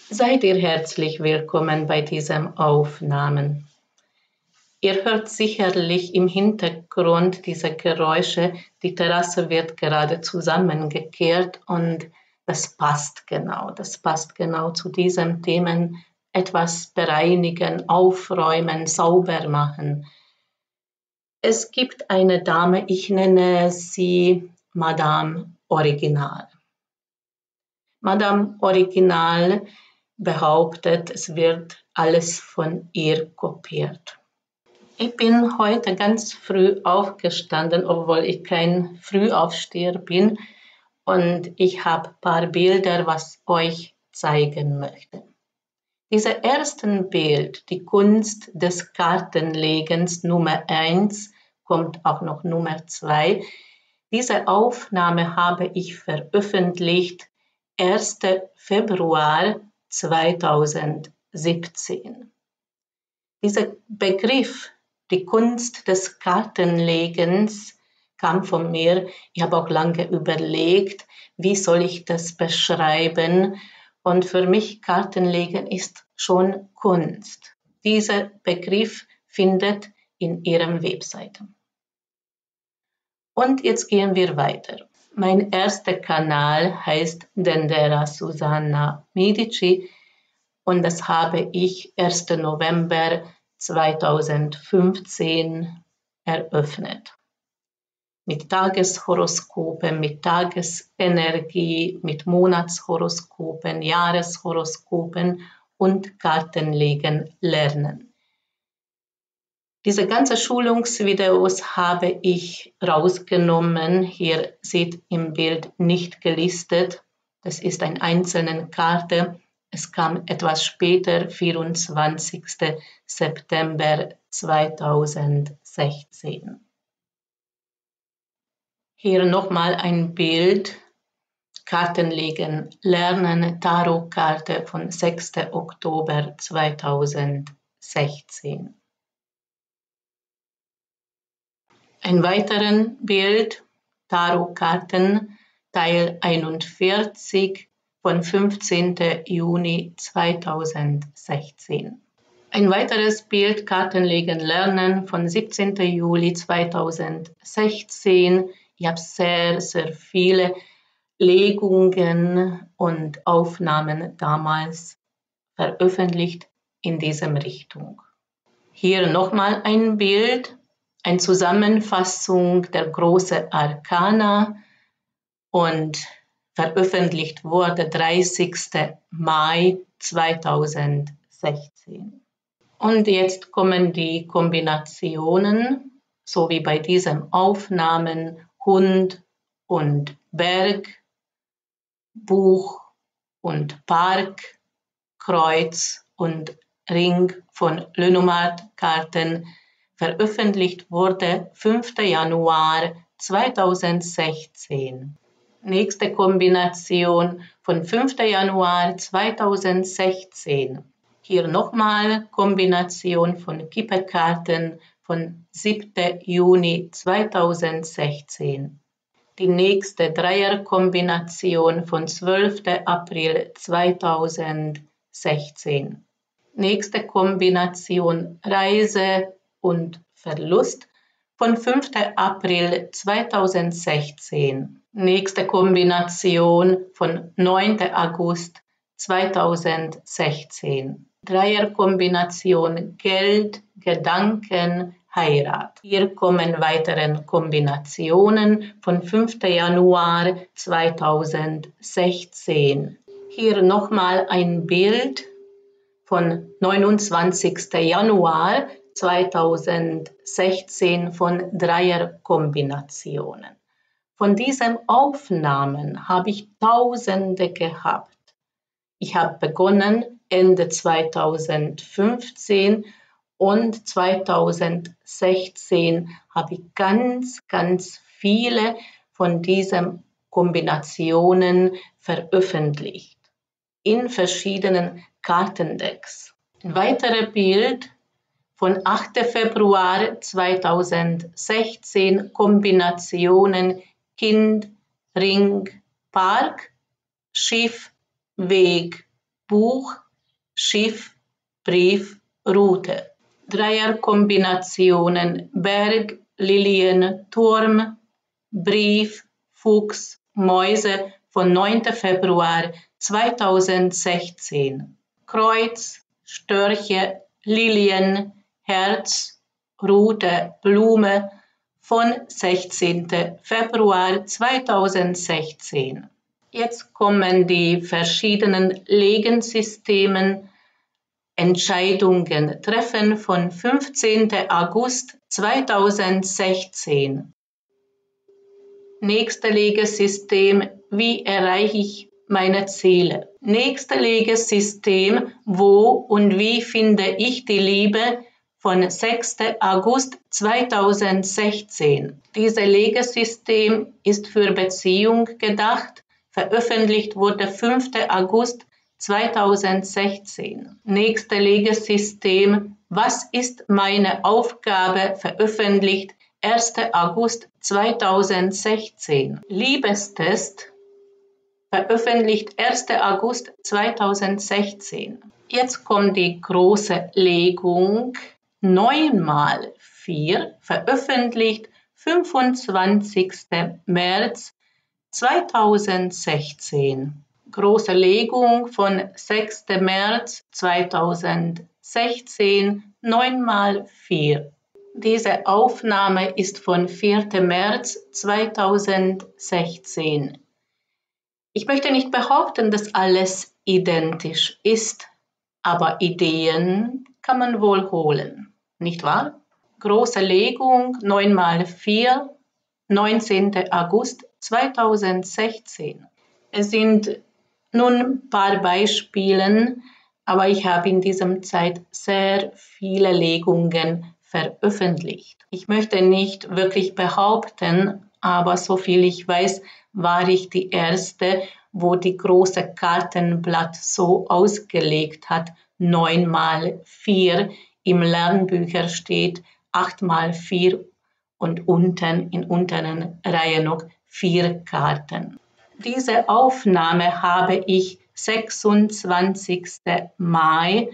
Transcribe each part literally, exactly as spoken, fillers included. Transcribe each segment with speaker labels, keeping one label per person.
Speaker 1: Seid ihr herzlich willkommen bei diesen Aufnahmen. Ihr hört sicherlich im Hintergrund diese Geräusche. Die Terrasse wird gerade zusammengekehrt und das passt genau. Das passt genau zu diesen Themen. Etwas bereinigen, aufräumen, sauber machen. Es gibt eine Dame, ich nenne sie Madame Original. Madame Original behauptet, es wird alles von ihr kopiert. Ich bin heute ganz früh aufgestanden, obwohl ich kein Frühaufsteher bin, und ich habe ein paar Bilder, was euch zeigen möchte. Dieses erste Bild, die Kunst des Kartenlegens Nummer eins, kommt auch noch Nummer zwei. Diese Aufnahme habe ich veröffentlicht ersten Februar zweitausendsiebzehn. Dieser Begriff, die Kunst des Kartenlegens, kam von mir. Ich habe auch lange überlegt, wie soll ich das beschreiben. Und für mich Kartenlegen ist schon Kunst. Dieser Begriff findet in ihrem Webseite. Und jetzt gehen wir weiter. Mein erster Kanal heißt Dendera Susanna Medici und das habe ich ersten November zweitausendfünfzehn eröffnet. Mit Tageshoroskopen, mit Tagesenergie, mit Monatshoroskopen, Jahreshoroskopen und Kartenlegen lernen. Diese ganzen Schulungsvideos habe ich rausgenommen. Hier seht im Bild nicht gelistet. Das ist eine einzelne Karte. Es kam etwas später, vierundzwanzigsten September zweitausendsechzehn. Hier nochmal ein Bild. Kartenlegen lernen, Tarotkarte von sechsten Oktober zweitausendsechzehn. Ein weiteres Bild, Tarotkarten, Teil einundvierzig von fünfzehnten Juni zweitausendsechzehn. Ein weiteres Bild, Kartenlegen lernen von siebzehnten Juli zweitausendsechzehn. Ich habe sehr, sehr viele Legungen und Aufnahmen damals veröffentlicht in dieser Richtung. Hier nochmal ein Bild. Eine Zusammenfassung der großen Arkana und veröffentlicht wurde dreißigsten Mai zweitausendsechzehn. Und jetzt kommen die Kombinationen, so wie bei diesen Aufnahmen Hund und Berg, Buch und Park, Kreuz und Ring von Lenormand-Karten. Veröffentlicht wurde fünften Januar zweitausendsechzehn. Nächste Kombination von fünften Januar zweitausendsechzehn. Hier nochmal Kombination von Kipperkarten von siebten Juni zweitausendsechzehn. Die nächste Dreierkombination von zwölften April zweitausendsechzehn. Nächste Kombination Reise und Verlust von fünften April zweitausendsechzehn. Nächste Kombination von neunten August zweitausendsechzehn. Dreierkombination Geld, Gedanken, Heirat. Hier kommen weitere Kombinationen von fünften Januar zweitausendsechzehn. Hier nochmal ein Bild von neunundzwanzigsten Januar zweitausendsechzehn von Dreierkombinationen. Von diesen Aufnahmen habe ich Tausende gehabt. Ich habe begonnen Ende zweitausendfünfzehn und zweitausendsechzehn habe ich ganz, ganz viele von diesen Kombinationen veröffentlicht in verschiedenen Kartendecks. Ein weiteres Bild von achten Februar zweitausendsechzehn, Kombinationen Kind, Ring, Park, Schiff, Weg, Buch, Schiff, Brief, Rute. Dreierkombinationen Berg, Lilien, Turm, Brief, Fuchs, Mäuse von neunten Februar zweitausendsechzehn. Kreuz, Störche, Lilien, Herz, Rute, Blume von sechzehnten Februar zweitausendsechzehn. Jetzt kommen die verschiedenen Legensysteme, Entscheidungen treffen von fünfzehnten August zweitausendsechzehn. Nächste Legesystem, wie erreiche ich meine Ziele? Nächste Legesystem, wo und wie finde ich die Liebe von sechsten August zweitausendsechzehn. Dieses Legesystem ist für Beziehung gedacht, veröffentlicht wurde fünften August zweitausendsechzehn. Nächste Legesystem, was ist meine Aufgabe, veröffentlicht ersten August zweitausendsechzehn. Liebestest, veröffentlicht ersten August zweitausendsechzehn. Jetzt kommt die große Legung neun mal vier, veröffentlicht fünfundzwanzigsten März zweitausendsechzehn. Große Legung von sechsten März zweitausendsechzehn, neun mal vier. Diese Aufnahme ist von vierten März zweitausendsechzehn. Ich möchte nicht behaupten, dass alles identisch ist, aber Ideen kann man wohl holen, nicht wahr? Große Legung neun mal vier, neunzehnten August zweitausendsechzehn. Es sind nun ein paar Beispiele, aber ich habe in dieser Zeit sehr viele Legungen veröffentlicht. Ich möchte nicht wirklich behaupten, aber soviel ich weiß, war ich die Erste, wo die große Kartenblatt so ausgelegt hat, neun mal vier, im Lernbücher steht acht mal vier und unten in unteren Reihe noch vier Karten. Diese Aufnahme habe ich sechsundzwanzigsten Mai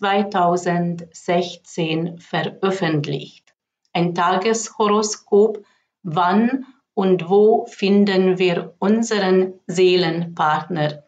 Speaker 1: zweitausendsechzehn veröffentlicht. Ein Tageshoroskop, wann und wo finden wir unseren Seelenpartner.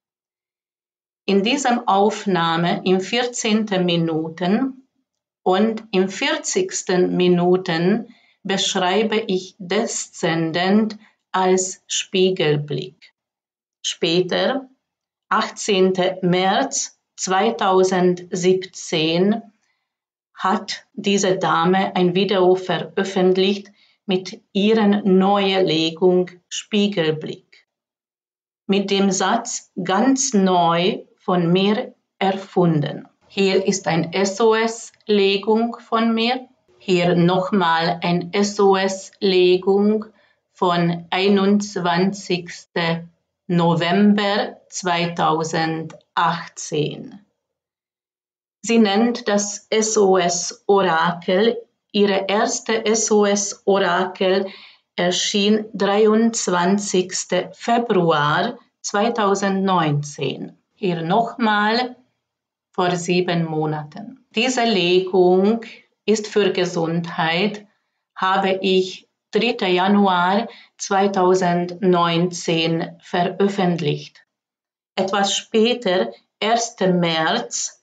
Speaker 1: In dieser Aufnahme im vierzehnten Minuten und im vierzigsten Minuten beschreibe ich Deszendent als Spiegelblick. Später, achtzehnten März zweitausendsiebzehn, hat diese Dame ein Video veröffentlicht mit ihrer neuen Legung Spiegelblick. Mit dem Satz ganz neu von mir erfunden. Hier ist eine S O S-Legung von mir. Hier nochmal eine S O S-Legung von einundzwanzigsten November zweitausendachtzehn. Sie nennt das S O S-Orakel. Ihre erste S O S-Orakel erschien dreiundzwanzigsten Februar zweitausendneunzehn. Hier nochmal vor sieben Monaten. Diese Legung ist für Gesundheit, habe ich dritten Januar zweitausendneunzehn veröffentlicht. Etwas später, ersten März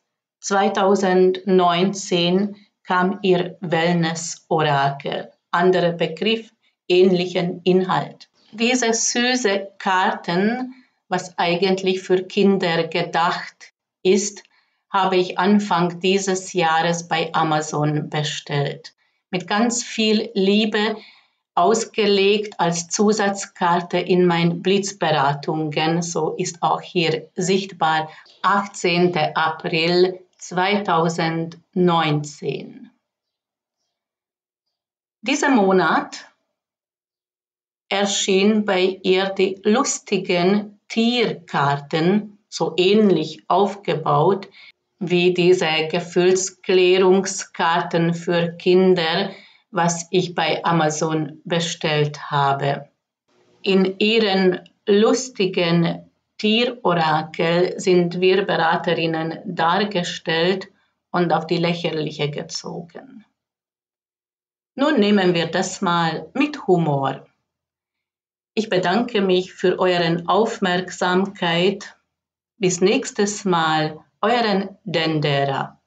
Speaker 1: zweitausendneunzehn, kam ihr Wellness-Orakel, anderer Begriff, ähnlichen Inhalt. Diese süße Karten, was eigentlich für Kinder gedacht ist, habe ich Anfang dieses Jahres bei Amazon bestellt. Mit ganz viel Liebe ausgelegt als Zusatzkarte in meinen Blitzberatungen. So ist auch hier sichtbar achtzehnten April zweitausendneunzehn. Dieser Monat erschien bei ihr die lustigen Tierkarten, so ähnlich aufgebaut wie diese Gefühlsklärungskarten für Kinder, was ich bei Amazon bestellt habe. In ihren lustigen Tierorakel sind wir Beraterinnen dargestellt und auf die Lächerliche gezogen. Nun nehmen wir das mal mit Humor. Ich bedanke mich für eure Aufmerksamkeit. Bis nächstes Mal, euren Dendera.